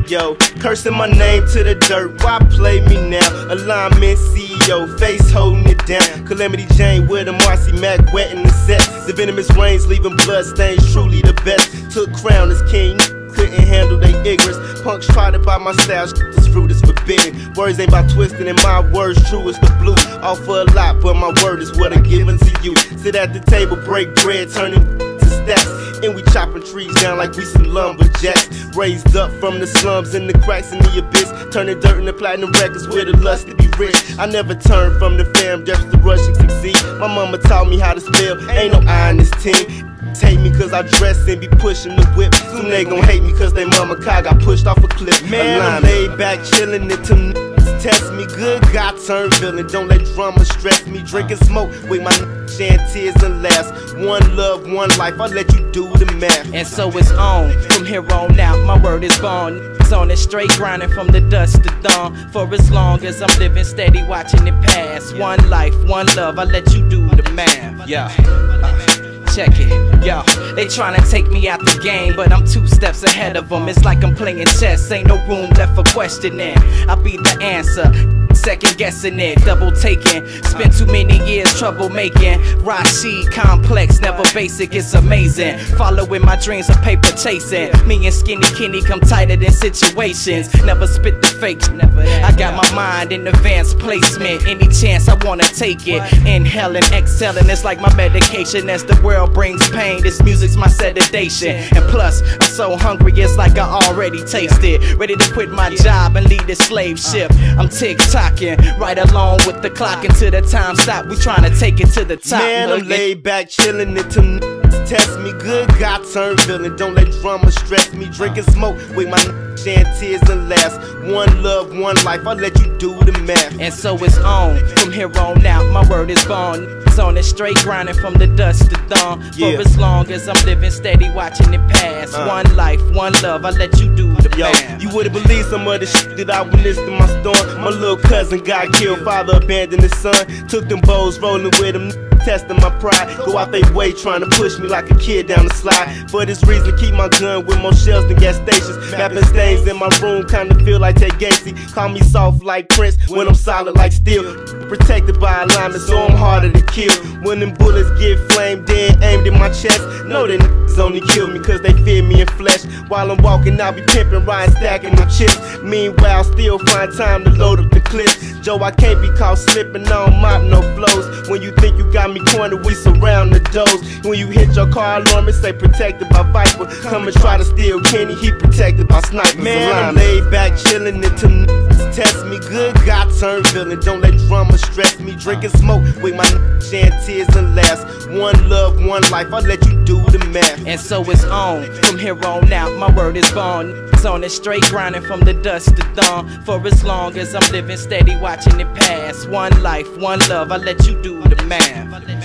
CEO, cursing my name to the dirt. Why play me now? Alignment CEO, face holding it down. Calamity Jane with a Marcy Mac wet in the set. The venomous rains leaving blood stains, truly the best. Took crown as king, couldn't handle they ignorance. Punks tried to buy my style, this fruit is forbidden. Words ain't about twisting, and my words true as the blue. Offer a lot, but my word is what I'm giving to you. Sit at the table, break bread, turning to stacks. And we chopping trees down like we some lumberjacks. Raised up from the slums and the cracks in the abyss. Turning dirt into platinum records with a lust to be rich. I never turned from the fam just to rush and succeed. My mama taught me how to spell, ain't no I in this team. Hate me cause I dress and be pushing the whip. Soon they gon' hate me cause they mama car got pushed off a cliff. Man, I'm laid back chillin' it to test me. Good God turn villain, don't let drama stress me. Drink and smoke with my shed tears and laughs. One love, one life, I'll let you do the math. And so it's on, from here on out, my word is gone. It's on it straight grinding from the dusk to dawn. For as long as I'm living steady, watching it pass. One life, one love, I'll let you do the math. Yeah. Check it, yo. They tryna take me out the game, but I'm 2 steps ahead of them. It's like I'm playing chess, ain't no room left for questioning. I'll be the answer, second guessing it, double taking. Spent too many years trouble making. Rashid complex, never basic, it's amazing. Following my dreams of paper chasing. Me and Skinny Kenny come tighter than situations. Never spit the fake, I got my mind in advanced placement. Any chance I wanna take it. Inhaling, exhaling, it's like my medication. As the world brings pain, this music's my sedation. And plus, I'm so hungry, it's like I already tasted. Ready to quit my job and lead this slave ship. I'm tick-tocking, right along with the clock until the time stop. We tryna take it to the top. Man, I'm laid back chillin' it to test me. Good God turn villain, don't let drama stress me. Drink and smoke with my shed tears and laughs. One love, one life, I'll let you do the math. And so it's on, from here on out, my word is gone. It's on it straight grinding from the dusk to dawn. For as long as I'm living steady, watching it pass. One life, one love, I'll let you do the math. You wouldn't believe some of the shit that I witnessed in my storm. My little cousin got killed, father abandoned his son. Took them bows, rolling with him, testing my pride. Go out they way trying to push me like a kid down the slide. For this reason, keep my gun with more shells than gas stations. Mapping stains in my room, kinda feel like Ted Gacy. Call me soft like Prince when I'm solid like steel. Protected by alignment, so I'm harder to kill. When them bullets get flamed dead, aimed in my chest. Know that niggas only kill me cause they fear me in flesh. While I'm walking, I'll be pimping, riding, stacking them chips. Meanwhile, still find time to load up the clips. Joe, I can't be caught slipping on mop, no flows. When you think you got me cornered, we surround the doors. When you hit your car alarm, it say protected by Viper. Come and try to steal Kenny, he protected by snipers. Man, I'm laid back chillin' it to test me. Good God turn villain, don't let drama stress me. Drink and smoke with my shed tears and laughs. One love, one life, I'll let you do the math. And so it's on, from here on out, my word is gone. It's on it straight grinding from the dusk to dawn. For as long as I'm living steady, watching it pass. One life, one love, I'll let you do the math.